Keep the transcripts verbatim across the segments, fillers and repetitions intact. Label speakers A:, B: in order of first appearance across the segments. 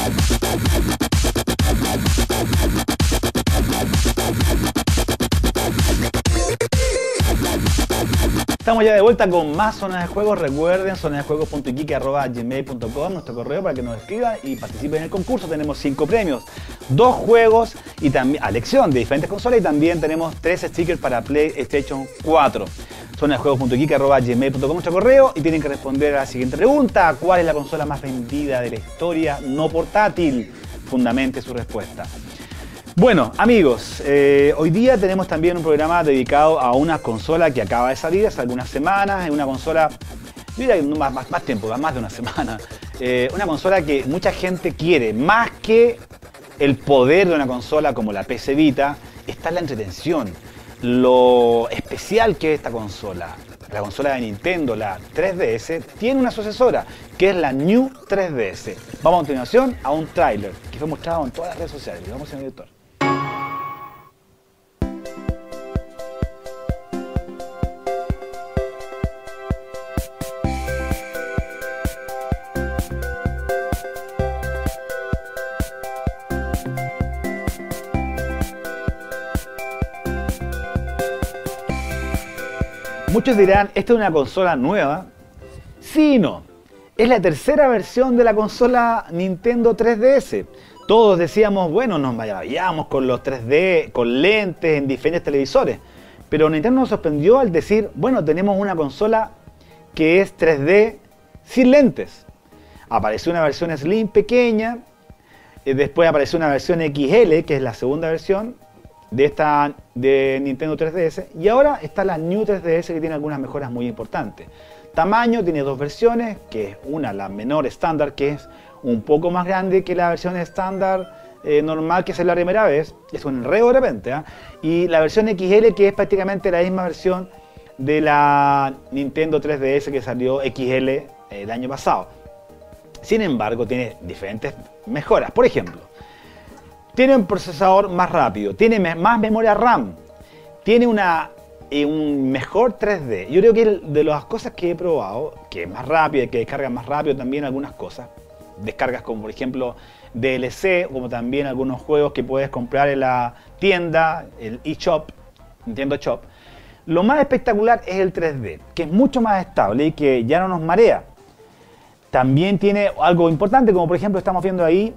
A: Estamos ya de vuelta con más Zona de Juegos. Recuerden, zona de juegos punto iquique arroba gmail punto com, nuestro correo para que nos escriban y participen en el concurso. Tenemos cinco premios, dos juegos y también a elección de diferentes consolas, y también tenemos tres stickers para PlayStation cuatro. zona de juegos punto iquique arroba gmail punto com, nuestro correo, y tienen que responder a la siguiente pregunta: ¿cuál es la consola más vendida de la historia no portátil? Fundamente su respuesta. Bueno, amigos, eh, hoy día tenemos también un programa dedicado a una consola que acaba de salir hace algunas semanas. Es una consola, yo diría que más, más, más tiempo, más de una semana. Eh, una consola que mucha gente quiere, más que el poder de una consola como la P C Vita, está en la entretención. Lo especial que es esta consola, la consola de Nintendo, la tres D S, tiene una sucesora, que es la New tres D S. Vamos a continuación a un tráiler que fue mostrado en todas las redes sociales. Vamos, señor director. Muchos dirán, ¿esta es una consola nueva? Sí y no. Es la tercera versión de la consola Nintendo tres D S. Todos decíamos, bueno, nos maravillamos con los tres D, con lentes en diferentes televisores. Pero Nintendo nos sorprendió al decir, bueno, tenemos una consola que es tres D sin lentes. Apareció una versión Slim pequeña, después apareció una versión X L, que es la segunda versión de esta de Nintendo tres D S, y ahora está la New tres D S, que tiene algunas mejoras muy importantes. Tamaño, tiene dos versiones, que es una, la menor estándar, que es un poco más grande que la versión estándar eh, normal, que es la primera vez, es un enredo de repente, ¿eh? Y la versión X L, que es prácticamente la misma versión de la Nintendo tres D S que salió X L eh, el año pasado. Sin embargo, tiene diferentes mejoras. Por ejemplo, tiene un procesador más rápido, tiene me más memoria RAM, tiene una, eh, un mejor tres D. Yo creo que de las cosas que he probado, que es más rápido, que descarga más rápido también algunas cosas, descargas como por ejemplo D L C, como también algunos juegos que puedes comprar en la tienda, el eShop, Nintendo Shop. Lo más espectacular es el tres D, que es mucho más estable y que ya no nos marea. También tiene algo importante, como por ejemplo estamos viendo ahí,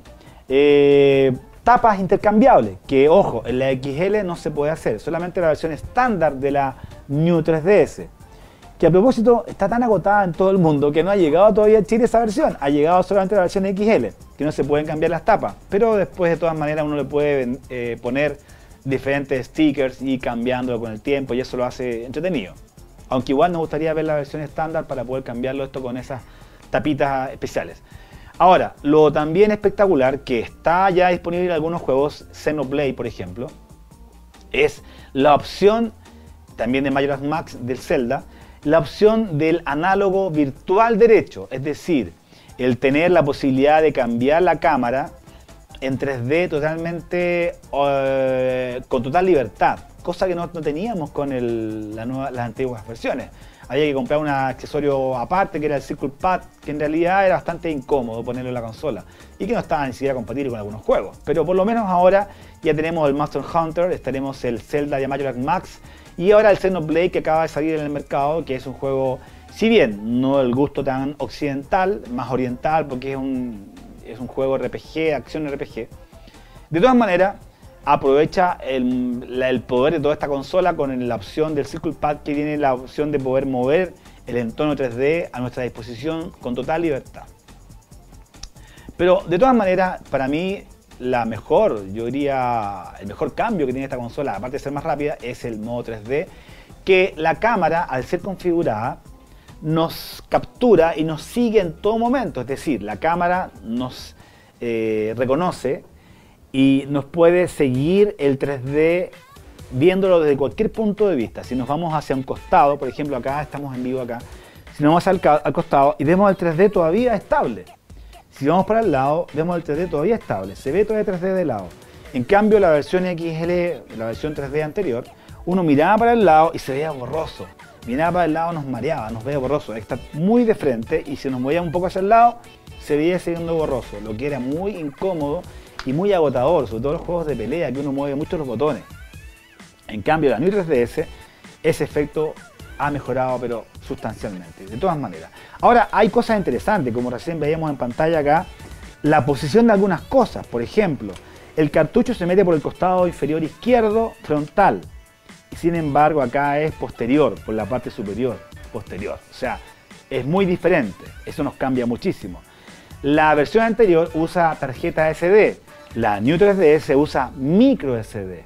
A: eh, tapas intercambiables, que ojo, en la X L no se puede hacer, solamente la versión estándar de la New tres D S, que a propósito está tan agotada en todo el mundo que no ha llegado todavía a Chile esa versión, ha llegado solamente la versión X L, que no se pueden cambiar las tapas, pero después de todas maneras uno le puede eh, poner diferentes stickers y cambiándolo con el tiempo, y eso lo hace entretenido. Aunque igual nos gustaría ver la versión estándar para poder cambiarlo esto con esas tapitas especiales. Ahora, lo también espectacular que está ya disponible en algunos juegos, Xenoblade por ejemplo, es la opción también de Majora's Mask del Zelda, la opción del análogo virtual derecho, es decir, el tener la posibilidad de cambiar la cámara en tres D totalmente, uh, con total libertad, cosa que no, no teníamos con el, la nueva, las antiguas versiones. Había que comprar un accesorio aparte que era el Circle Pad, que en realidad era bastante incómodo ponerlo en la consola y que no estaba ni siquiera compatible con algunos juegos. Pero por lo menos ahora ya tenemos el Monster Hunter, estaremos el Zelda de Majora's Mask y ahora el Xenoblade, que acaba de salir en el mercado, que es un juego, si bien no del gusto tan occidental, más oriental, porque es un, es un juego R P G, acción R P G. De todas maneras, aprovecha el, el poder de toda esta consola con la opción del Circle Pad, que tiene la opción de poder mover el entorno tres D a nuestra disposición con total libertad. Pero de todas maneras, para mí la mejor, yo diría, el mejor cambio que tiene esta consola, aparte de ser más rápida, es el modo tres D, que la cámara, al ser configurada, nos captura y nos sigue en todo momento. Es decir, la cámara nos eh, reconoce y nos puede seguir el tres D viéndolo desde cualquier punto de vista. Si nos vamos hacia un costado, por ejemplo acá, estamos en vivo acá, si nos vamos al, al costado y vemos el tres D todavía estable. Si vamos para el lado, vemos el tres D todavía estable, se ve todavía tres D de lado. En cambio la versión X L, la versión tres D anterior, uno miraba para el lado y se veía borroso. Miraba para el lado, nos mareaba, nos veía borroso. Está muy de frente y si nos movía un poco hacia el lado, se veía siendo borroso, lo que era muy incómodo y muy agotador, sobre todo los juegos de pelea que uno mueve mucho los botones. En cambio, la New tres D S, ese efecto ha mejorado pero sustancialmente, de todas maneras. Ahora, hay cosas interesantes, como recién veíamos en pantalla acá, la posición de algunas cosas. Por ejemplo, el cartucho se mete por el costado inferior izquierdo frontal, y sin embargo acá es posterior, por la parte superior posterior. O sea, es muy diferente, eso nos cambia muchísimo. La versión anterior usa tarjeta ese de, la New tres D S usa micro ese de.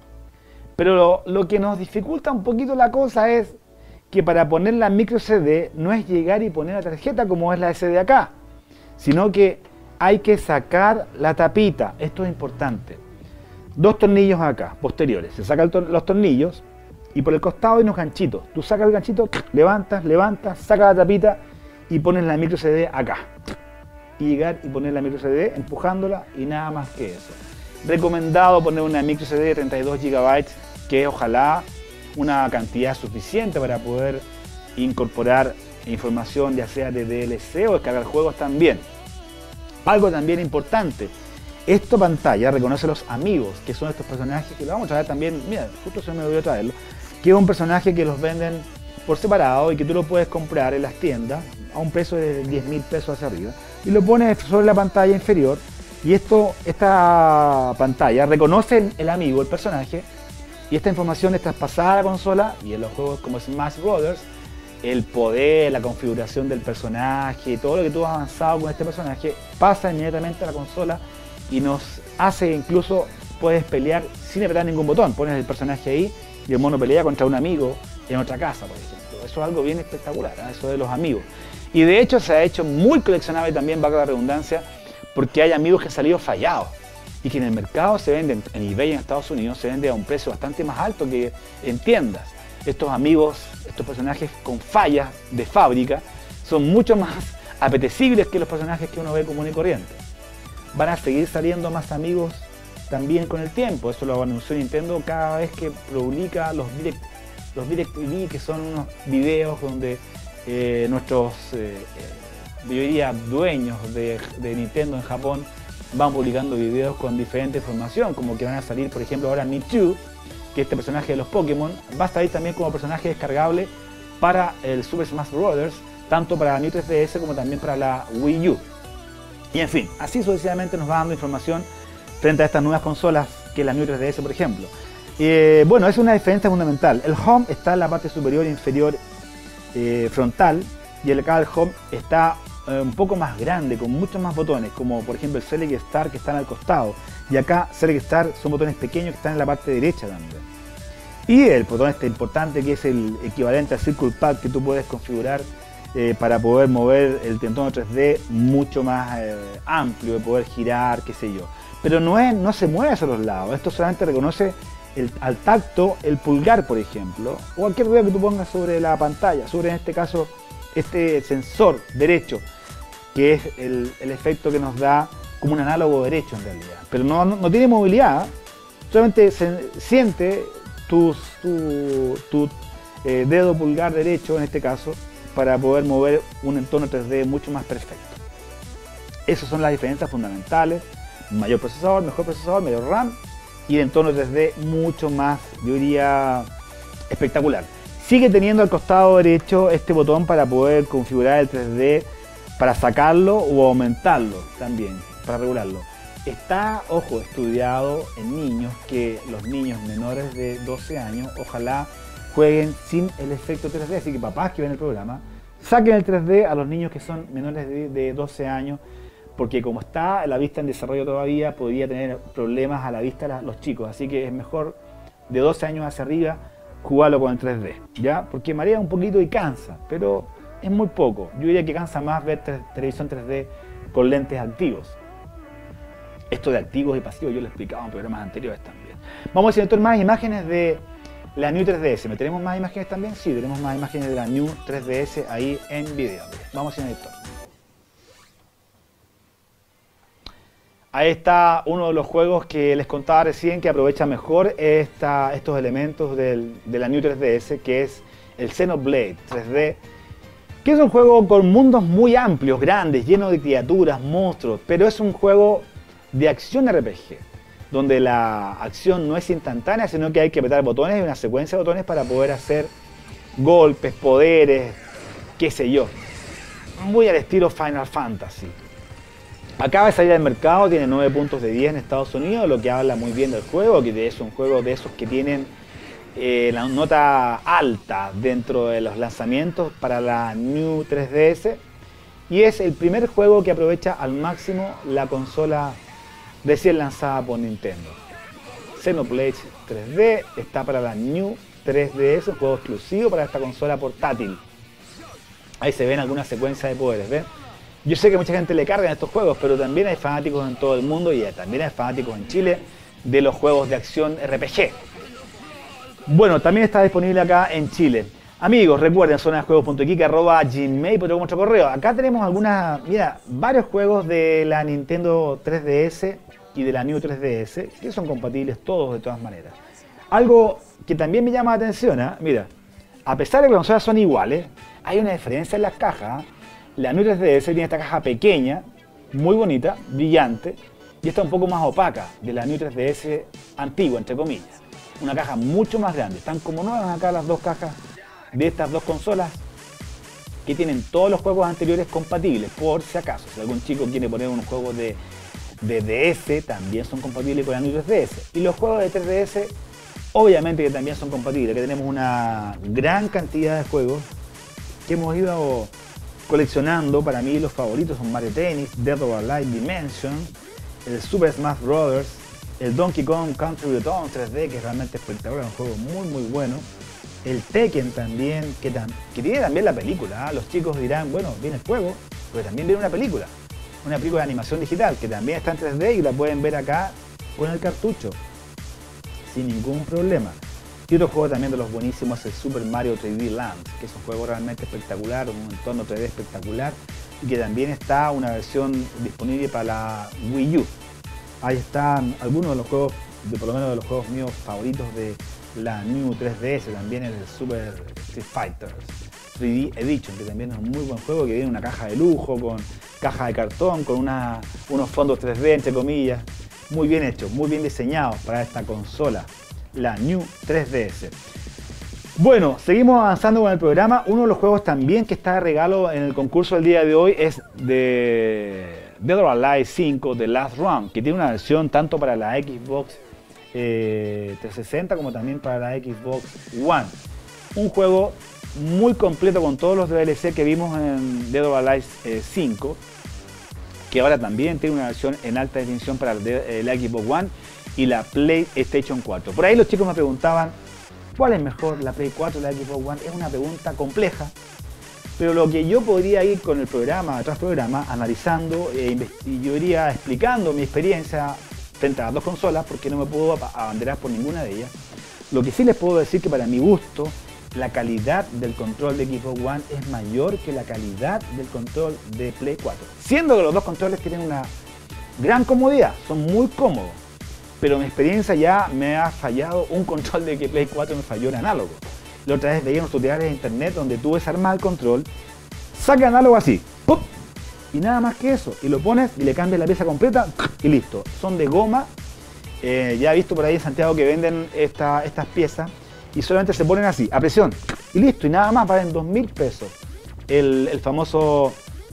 A: Pero lo, lo que nos dificulta un poquito la cosa es que para poner la micro ese de no es llegar y poner la tarjeta como es la ese de acá, sino que hay que sacar la tapita. Esto es importante. Dos tornillos acá, posteriores. Se sacan los tornillos y por el costado hay unos ganchitos. Tú sacas el ganchito, levantas, levantas, sacas la tapita y pones la micro ese de acá. Y llegar y poner la micro ese de empujándola y nada más que eso. Recomendado poner una micro ese de de treinta y dos gigabytes, que es ojalá una cantidad suficiente para poder incorporar información ya sea de D L C o descargar juegos también. Algo también importante, esta pantalla reconoce los amigos, que son estos personajes que lo vamos a traer también, mira, justo se me olvidó traerlo, que es un personaje que los venden por separado y que tú lo puedes comprar en las tiendas a un precio de diez mil pesos hacia arriba y lo pones sobre la pantalla inferior y esto, esta pantalla reconoce el amigo, el personaje, y esta información es traspasada a la consola y en los juegos como Smash Brothers, el poder, la configuración del personaje, todo lo que tú has avanzado con este personaje pasa inmediatamente a la consola y nos hace incluso puedes pelear sin apretar ningún botón. Pones el personaje ahí y el mono pelea contra un amigo en otra casa, por ejemplo. Eso es algo bien espectacular, ¿eh? Eso de los amigos. Y de hecho se ha hecho muy coleccionable también, valga la redundancia, porque hay amigos que han salido fallados y que en el mercado se venden, en eBay en Estados Unidos se vende a un precio bastante más alto que en tiendas. Estos amigos, estos personajes con fallas de fábrica, son mucho más apetecibles que los personajes que uno ve común y corriente. Van a seguir saliendo más amigos también con el tiempo. Eso lo anunció Nintendo cada vez que publica los Direct, los Direct T V, que son unos videos donde eh, nuestros, eh, yo diría, dueños de, de Nintendo en Japón van publicando videos con diferente información, como que van a salir, por ejemplo, ahora Mewtwo, que este personaje de los Pokémon va a salir también como personaje descargable para el Super Smash Brothers, tanto para la New tres D S como también para la Wii U. Y en fin, así sucesivamente nos va dando información frente a estas nuevas consolas que es la New tres D S, por ejemplo. Eh, bueno, es una diferencia fundamental. El Home está en la parte superior e inferior eh, frontal y el acá el Home está eh, un poco más grande, con muchos más botones, como por ejemplo el Select Star que están al costado. Y acá Select Star son botones pequeños que están en la parte derecha también. Y el botón este importante que es el equivalente al Circle Pad que tú puedes configurar eh, para poder mover el tentono tres D mucho más eh, amplio, de poder girar, qué sé yo. Pero no, es, no se mueve hacia los lados, esto solamente reconoce el, al tacto el pulgar, por ejemplo, o cualquier dedo que tú pongas sobre la pantalla, sobre en este caso este sensor derecho, que es el, el efecto que nos da como un análogo derecho en realidad, pero no, no, no tiene movilidad, solamente se siente tus, tu, tu eh, dedo pulgar derecho en este caso para poder mover un entorno tres D mucho más perfecto. Esas son las diferencias fundamentales: mayor procesador, mejor procesador, mayor RAM y el entorno tres D mucho más, yo diría, espectacular. Sigue teniendo al costado derecho este botón para poder configurar el tres D, para sacarlo o aumentarlo también, para regularlo. Está, ojo, estudiado en niños, que los niños menores de doce años ojalá jueguen sin el efecto tres D, así que papás que ven el programa, saquen el tres D a los niños que son menores de, de doce años, porque como está la vista en desarrollo todavía, podría tener problemas a la vista los chicos, así que es mejor de doce años hacia arriba jugarlo con el tres D, ¿ya? Porque marea un poquito y cansa, pero es muy poco. Yo diría que cansa más ver televisión tres D con lentes activos. Esto de activos y pasivos yo lo he explicado en programas anteriores también. Vamos a ver si tenemos más imágenes de la New tres D S. ¿Me tenemos más imágenes también? Sí, tenemos más imágenes de la New tres D S ahí en video. Vamos a ir en editor. Ahí está uno de los juegos que les contaba recién que aprovecha mejor esta, estos elementos del, de la New tres D S, que es el Xenoblade tres D. Que es un juego con mundos muy amplios, grandes, llenos de criaturas, monstruos, pero es un juego de acción R P G, donde la acción no es instantánea, sino que hay que apretar botones y una secuencia de botones para poder hacer golpes, poderes, qué sé yo. Muy al estilo Final Fantasy. Acaba de salir al mercado, tiene nueve puntos de diez en Estados Unidos, lo que habla muy bien del juego, que es un juego de esos que tienen eh, la nota alta dentro de los lanzamientos para la New tres D S. Y es el primer juego que aprovecha al máximo la consola recién lanzada por Nintendo. Xenoblade tres D está para la New tres D S, un juego exclusivo para esta consola portátil. Ahí se ven algunas secuencias de poderes, ¿ven? Yo sé que mucha gente le carga en estos juegos, pero también hay fanáticos en todo el mundo y también hay fanáticos en Chile de los juegos de acción R P G. Bueno, también está disponible acá en Chile. Amigos, recuerden, zona de juegos punto iquique arroba gmail punto com nuestro correo. Acá tenemos algunas, mira, varios juegos de la Nintendo tres D S y de la New tres D S que son compatibles todos de todas maneras. Algo que también me llama la atención, ¿eh? Mira, a pesar de que las consolas son iguales, hay una diferencia en las cajas. ¿eh? La New tres D S tiene esta caja pequeña, muy bonita, brillante, y esta un poco más opaca de la New tres D S antigua, entre comillas. Una caja mucho más grande. Están como nuevas acá las dos cajas de estas dos consolas que tienen todos los juegos anteriores compatibles, por si acaso. Si algún chico quiere poner unos juegos de, de D S, también son compatibles con la New tres D S. Y los juegos de tres D S, obviamente que también son compatibles, que tenemos una gran cantidad de juegos que hemos ido coleccionando. Para mí los favoritos son Mario Tennis, Dead or Alive Dimension, el Super Smash Bros., el Donkey Kong Country Returns tres D, que es realmente espectacular, un juego muy muy bueno. El Tekken también, que, tam que tiene también la película. ¿eh? Los chicos dirán, bueno, viene el juego, pero también viene una película. Una película de animación digital, que también está en tres D y la pueden ver acá con el cartucho, sin ningún problema. Y otro juego también de los buenísimos es el Super Mario tres D Land, que es un juego realmente espectacular, un entorno tres D espectacular, y que también está una versión disponible para la Wii U. Ahí están algunos de los juegos, de por lo menos de los juegos míos favoritos de la New tres D S, también el Super Street Fighter tres D Edition, que también es un muy buen juego, que viene en una caja de lujo, con caja de cartón, con una, unos fondos tres D, entre comillas, muy bien hechos, muy bien diseñados para esta consola, la New tres D S. Bueno, seguimos avanzando con el programa. Uno de los juegos también que está de regalo en el concurso del día de hoy es de Dead or Alive cinco, The Last Run, que tiene una versión tanto para la Xbox eh, trescientos sesenta como también para la Xbox One. Un juego muy completo con todos los D L C que vimos en Dead or Alive eh, cinco, que ahora también tiene una versión en alta definición para eh, la Xbox One y la PlayStation cuatro. Por ahí los chicos me preguntaban, ¿cuál es mejor, la Play cuatro o la Xbox One? Es una pregunta compleja, pero lo que yo podría ir con el programa, tras programa, analizando eh, y yo iría explicando mi experiencia frente a las dos consolas, porque no me puedo abanderar por ninguna de ellas. Lo que sí les puedo decir que para mi gusto, la calidad del control de Xbox One es mayor que la calidad del control de Play cuatro. Siendo que los dos controles tienen una gran comodidad, son muy cómodos. Pero mi experiencia ya me ha fallado un control de que Play cuatro me falló en análogo. La otra vez veía unos tutoriales de internet donde tú desarmas el control, saca el análogo así, ¡pum! Y nada más que eso, y lo pones y le cambias la pieza completa y listo. Son de goma, eh, ya he visto por ahí en Santiago que venden esta, estas piezas y solamente se ponen así, a presión, y listo, y nada más, valen dos mil pesos el, el famoso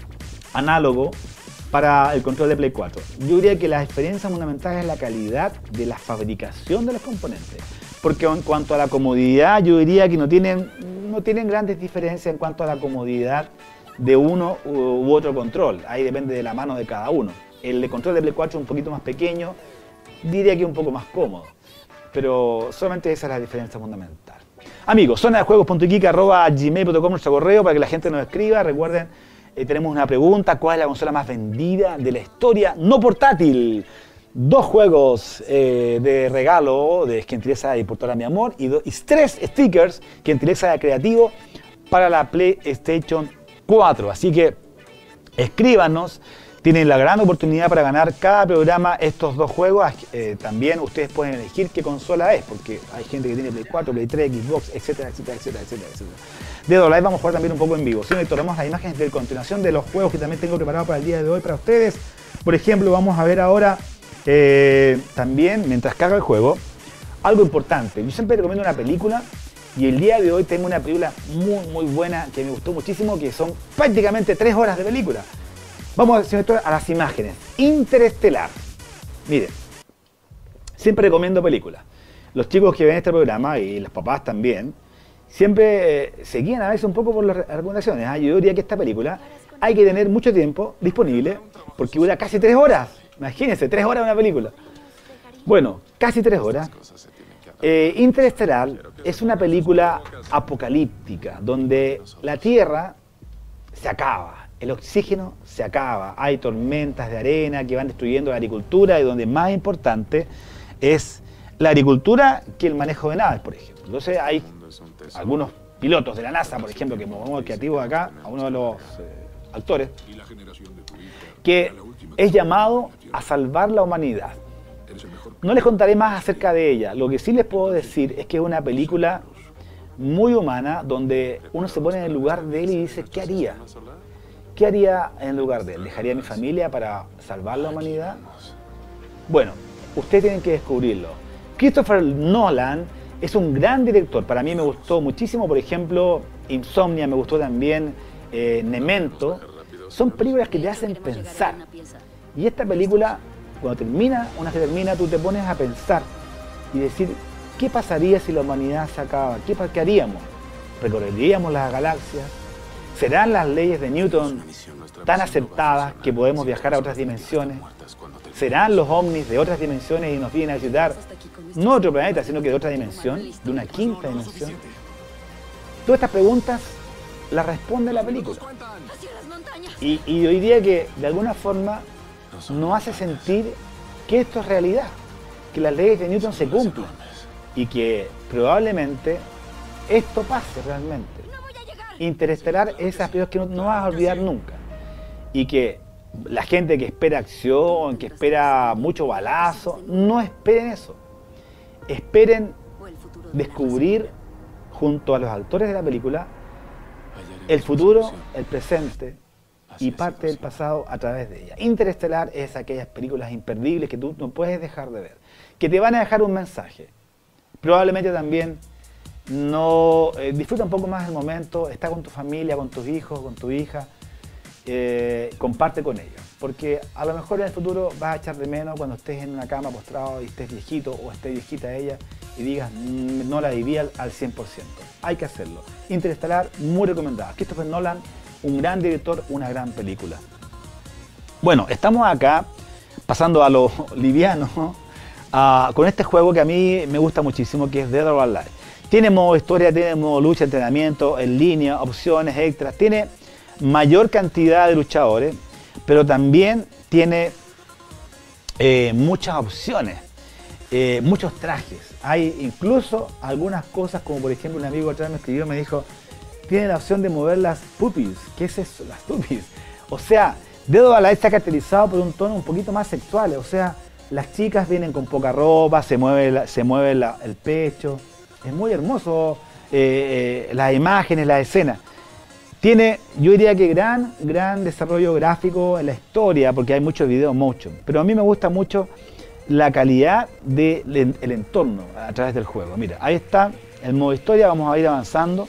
A: análogo para el control de Play cuatro. Yo diría que la diferencia fundamental es la calidad de la fabricación de los componentes, porque en cuanto a la comodidad yo diría que no tienen, no tienen grandes diferencias en cuanto a la comodidad de uno u otro control. Ahí depende de la mano de cada uno. El de control de Play cuatro es un poquito más pequeño, diría que un poco más cómodo, pero solamente esa es la diferencia fundamental. Amigos, zona de juegos punto iquique arroba gmail punto com nuestro correo para que la gente nos escriba. Recuerden, Eh, tenemos una pregunta: ¿cuál es la consola más vendida de la historia no portátil? Dos juegos eh, de regalo de gentileza y Portora Mi Amor y, do, y tres stickers gentileza de Creativo para la PlayStation cuatro. Así que escríbanos, tienen la gran oportunidad para ganar cada programa estos dos juegos. Eh, también ustedes pueden elegir qué consola es, porque hay gente que tiene Play cuatro, Play tres, Xbox, etcétera, etcétera, etcétera, etcétera, etcétera. Dead or Alive vamos a jugar también un poco en vivo. Si no, tomamos las imágenes de continuación de los juegos que también tengo preparados para el día de hoy para ustedes. Por ejemplo, vamos a ver ahora eh, también, mientras carga el juego, algo importante. Yo siempre recomiendo una película y el día de hoy tengo una película muy muy buena que me gustó muchísimo, que son prácticamente tres horas de película. Vamos a las imágenes. Interestelar. Miren, siempre recomiendo películas. Los chicos que ven este programa y los papás también, siempre eh, se guían a veces un poco por las recomendaciones. ¿eh? Yo diría que esta película hay que tener mucho tiempo disponible porque dura casi tres horas. Imagínense, tres horas una película. Bueno, casi tres horas. Eh, Interestelar es una película apocalíptica donde la Tierra se acaba, el oxígeno se acaba, hay tormentas de arena que van destruyendo la agricultura y donde más importante es la agricultura que el manejo de naves, por ejemplo. Entonces hay algunos pilotos de la NASA, por ejemplo, que movemos el creativo de acá, a uno de los eh, actores, que es llamado a salvar la humanidad. No les contaré más acerca de ella, lo que sí les puedo decir es que es una película muy humana donde uno se pone en el lugar de él y dice, ¿qué haría? ¿Qué haría en el lugar de él? ¿Dejaría a mi familia para salvar la humanidad? Bueno, ustedes tienen que descubrirlo. Christopher Nolan es un gran director, para mí me gustó muchísimo, por ejemplo, Insomnia, me gustó también eh, Memento. Son películas que te hacen pensar. Y esta película, cuando termina, una vez que termina, tú te pones a pensar y decir, ¿qué pasaría si la humanidad se acaba? ¿Qué, qué haríamos? ¿Recorreríamos las galaxias? ¿Serán las leyes de Newton tan aceptadas que podemos viajar a otras dimensiones? ¿Serán los ovnis de otras dimensiones y nos vienen a visitar no de otro planeta, sino que de otra dimensión, de una quinta dimensión? Todas estas preguntas las responde la película. Y, y hoy día que de alguna forma nos hace sentir que esto es realidad, que las leyes de Newton se cumplen y que probablemente esto pase realmente. Interestelar es esas películas que no, no vas a olvidar nunca y que la gente que espera acción, que espera mucho balazo, no esperen eso. Esperen descubrir junto a los actores de la película el futuro, el presente y parte del pasado a través de ella. Interestelar es aquellas películas imperdibles que tú no puedes dejar de ver, que te van a dejar un mensaje. Probablemente también no eh, disfruta un poco más el momento, está con tu familia, con tus hijos, con tu hija, eh, comparte con ellos, porque a lo mejor en el futuro vas a echar de menos cuando estés en una cama postrado y estés viejito o esté viejita ella y digas, mmm, no la viví al, al cien por ciento. Hay que hacerlo. Interestelar, muy recomendada. Christopher Nolan, un gran director, una gran película. Bueno, estamos acá pasando a lo liviano, uh, con este juego que a mí me gusta muchísimo, que es Dead or Alive. Tiene modo historia, tiene modo lucha, entrenamiento, en línea, opciones extras, tiene mayor cantidad de luchadores, pero también tiene eh, muchas opciones, eh, muchos trajes. Hay incluso algunas cosas, como por ejemplo un amigo atrás me escribió, me dijo, tiene la opción de mover las puppies. ¿Qué es eso? Las puppies. O sea, Dead or Alive está caracterizado por un tono un poquito más sexual. O sea, las chicas vienen con poca ropa, se mueve, la, se mueve la, el pecho. Es muy hermoso eh, eh, las imágenes, la escena. Tiene, yo diría que gran, gran desarrollo gráfico en la historia, porque hay muchos videos motion. Pero a mí me gusta mucho la calidad del el entorno a través del juego. Mira, ahí está el modo historia, vamos a ir avanzando.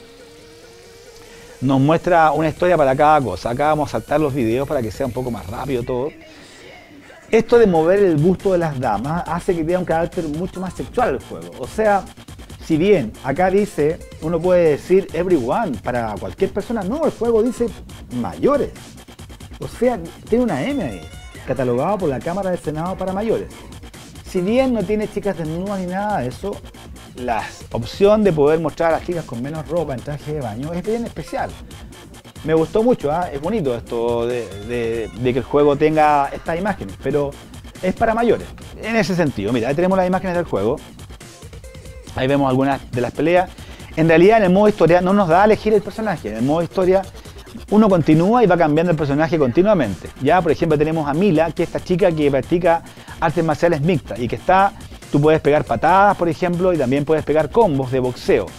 A: Nos muestra una historia para cada cosa. Acá vamos a saltar los videos para que sea un poco más rápido todo. Esto de mover el busto de las damas hace que tenga un carácter mucho más sexual el juego. O sea, si bien acá dice, uno puede decir everyone, para cualquier persona, no, el juego dice mayores. O sea, tiene una M ahí, catalogado por la Cámara del Senado para mayores. Si bien no tiene chicas desnudas ni nada de eso, la opción de poder mostrar a las chicas con menos ropa en traje de baño es bien especial. Me gustó mucho, ¿eh? Es bonito esto de, de, de que el juego tenga estas imágenes, pero es para mayores, en ese sentido. Mira, ahí tenemos las imágenes del juego. Ahí vemos algunas de las peleas. En realidad en el modo historia no nos da a elegir el personaje. En el modo historia uno continúa y va cambiando el personaje continuamente. Ya, por ejemplo, tenemos a Mila, que es esta chica que practica artes marciales mixtas y que está, tú puedes pegar patadas, por ejemplo, y también puedes pegar combos de boxeo.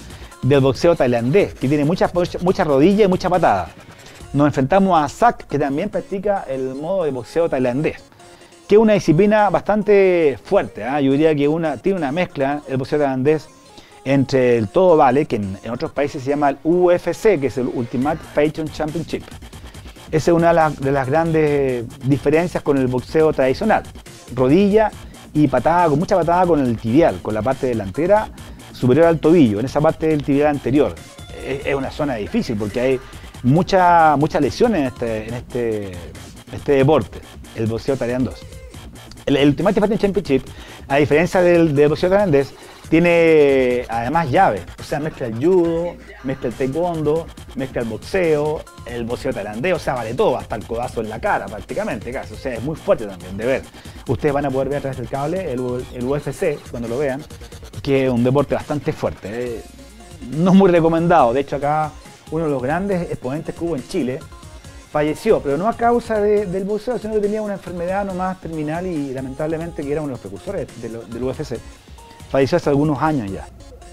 A: del boxeo tailandés, que tiene muchas, muchas rodillas y mucha patada. Nos enfrentamos a Sak, que también practica el modo de boxeo tailandés, que es una disciplina bastante fuerte, ¿eh? Yo diría que una, tiene una mezcla, el boxeo tailandés, entre el todo vale, que en, en otros países se llama el U F C, que es el Ultimate Fighting Championship. Esa es una de las, de las grandes diferencias con el boxeo tradicional. Rodilla y patada, con mucha patada con el tibial, con la parte delantera superior al tobillo, en esa parte del tibial anterior. Es, es una zona difícil porque hay muchas mucha lesiones en este, en este, este deporte, el boxeo tailandés. El, el Ultimate Fighting Championship, a diferencia del, del boxeo tailandés, tiene además llaves, o sea, mezcla el judo, mezcla el taekwondo, mezcla el boxeo, el boxeo tailandés, o sea, vale todo, hasta el codazo en la cara prácticamente, casi, o sea, es muy fuerte también de ver. Ustedes van a poder ver a través del cable el, el U F C, cuando lo vean, que es un deporte bastante fuerte, eh, no es muy recomendado. De hecho, acá uno de los grandes exponentes que hubo en Chile falleció, pero no a causa de, del boxeo, sino que tenía una enfermedad nomás terminal y lamentablemente que era uno de los precursores del, del U F C. Falleció hace algunos años ya.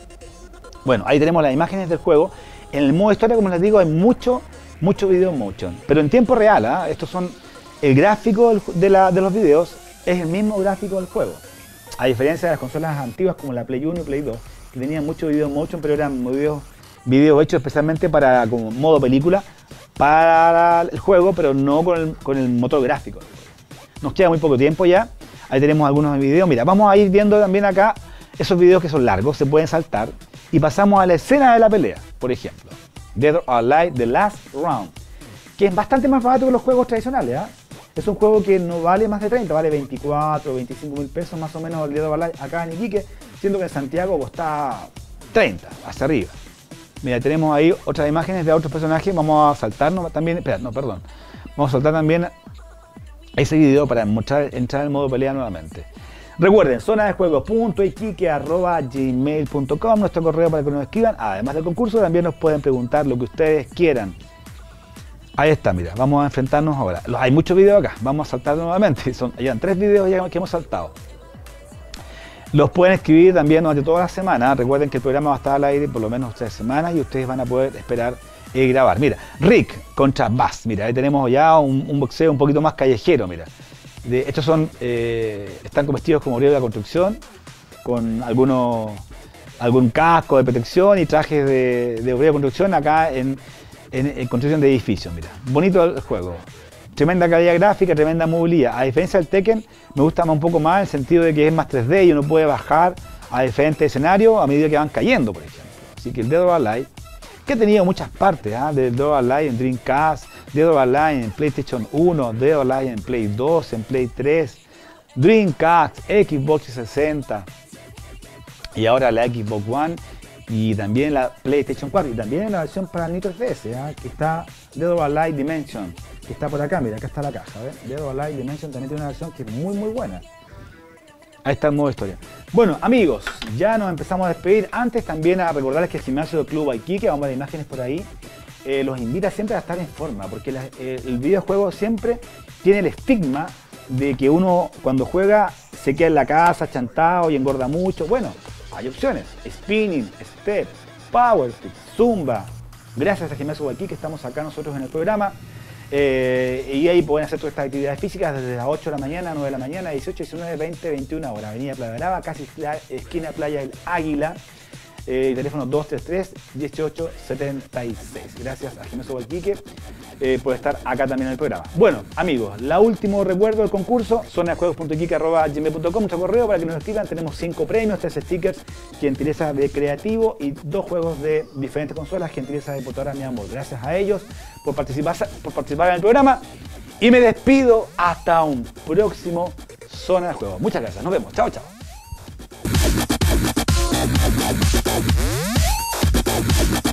A: Bueno, ahí tenemos las imágenes del juego. En el modo historia, como les digo, hay mucho, mucho video motion, pero en tiempo real, ¿eh? Estos son el gráfico de, la, de los videos, es el mismo gráfico del juego. A diferencia de las consolas antiguas como la Play uno y Play dos, que tenían mucho video motion, pero eran videos, videos hechos especialmente para como modo película, para el juego, pero no con el, con el motor gráfico. Nos queda muy poco tiempo ya. Ahí tenemos algunos videos. Mira, vamos a ir viendo también acá esos videos que son largos, se pueden saltar, y pasamos a la escena de la pelea. Por ejemplo, Dead or Alive The Last Round, que es bastante más barato que los juegos tradicionales, ¿eh? Es un juego que no vale más de treinta, vale veinticuatro, veinticinco mil pesos más o menos el Dead or Alive acá en Iquique, siendo que en Santiago cuesta treinta, hacia arriba. Mira, tenemos ahí otras imágenes de otros personajes. Vamos a saltarnos también, espera, no, perdón. Vamos a saltar también ese video para mostrar, entrar en modo pelea nuevamente. Recuerden, zona de juegos punto iquique arroba gmail punto com, nuestro correo para que nos escriban. Además del concurso, también nos pueden preguntar lo que ustedes quieran. Ahí está, mira, vamos a enfrentarnos ahora. Hay muchos videos acá, vamos a saltar nuevamente. Son ya tres videos ya que hemos saltado. Los pueden escribir también durante toda la semana. Recuerden que el programa va a estar al aire por lo menos tres semanas y ustedes van a poder esperar y grabar. Mira, Rick contra Bass. Mira, ahí tenemos ya un, un boxeo un poquito más callejero, mira. De, estos son, eh, están vestidos como obreros de la construcción, con algunos, algún casco de protección y trajes de, de obrero de construcción acá en, en, en construcción de edificios. Mira, bonito el juego. Tremenda calidad gráfica, tremenda movilidad. A diferencia del Tekken, me gusta un poco más en el sentido de que es más tres D y uno puede bajar a diferentes escenarios a medida que van cayendo, por ejemplo. Así que el Dead or Alive, que ha tenido muchas partes, ¿eh? Del Dead or Alive en Dreamcast, Dead or Alive en PlayStation uno, Dead or Alive en Play dos, en Play tres, Dreamcast, Xbox trescientos sesenta y ahora la Xbox One y también la PlayStation cuatro y también en la versión para Nintendo tres D S, ¿eh? Que está Dead or Alive Dimension, que está por acá, mira, acá está la caja, ¿ves? Dead or Alive Dimension también tiene una versión que es muy muy buena. Ahí está el modo historia. Bueno, amigos, ya nos empezamos a despedir. Antes también a recordarles que el gimnasio del Club Iquique, vamos a ver imágenes por ahí, eh, los invita siempre a estar en forma, porque la, eh, el videojuego siempre tiene el estigma de que uno cuando juega se queda en la casa chantado y engorda mucho. Bueno, hay opciones: spinning, step, power stick, zumba. Gracias al gimnasio Iquique estamos acá nosotros en el programa. Eh, y ahí pueden hacer todas estas actividades físicas desde las ocho de la mañana, nueve de la mañana, dieciocho, diecinueve, veinte, veintiuna horas. Avenida Playa Brava, casi esquina Playa del Águila. Eh, teléfono dos tres tres, dieciocho setenta y seis. Gracias a Gimnasio Iquique eh, por estar acá también en el programa. Bueno, amigos, la último recuerdo del concurso, zona de juegos punto iquique arroba gmail punto com, nuestro correo para que nos escriban. Tenemos cinco premios, tres stickers, gentileza de Creativo y dos juegos de diferentes consolas, gentileza de Portadora Mi Amor. Gracias a ellos por participar, por participar en el programa y me despido hasta un próximo Zona de Juegos. Muchas gracias, nos vemos, chao, chao. We'll be right back.